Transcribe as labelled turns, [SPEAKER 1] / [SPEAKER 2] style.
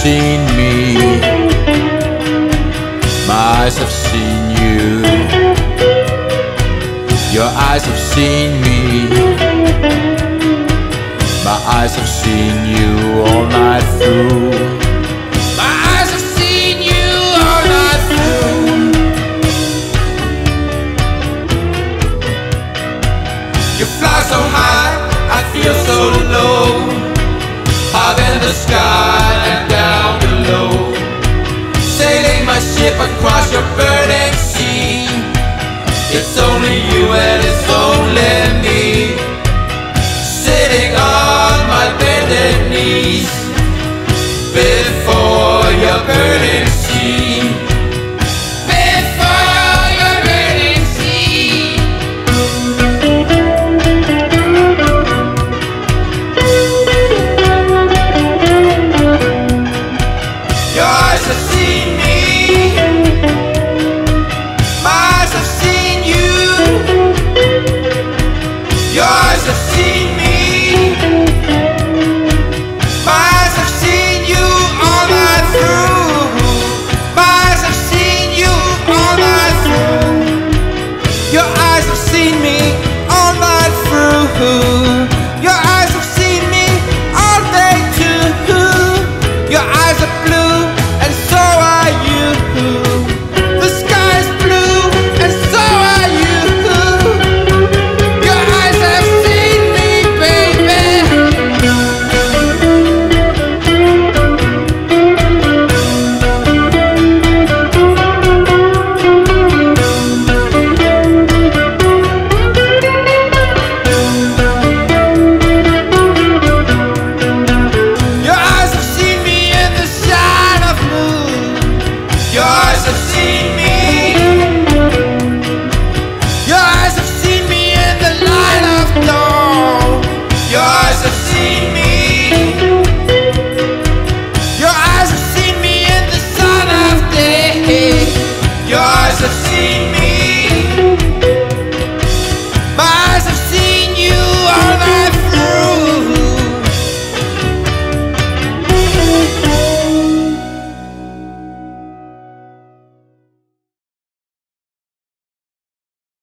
[SPEAKER 1] seen me, my eyes have seen you. Your eyes have seen me, my eyes have seen you all night through. My eyes have seen you all night through. You fly so high, I feel so low, higher than the sky and down below. Sailing my ship across your burning sea. It's only you and it's only me, sitting on my bended knees before your burning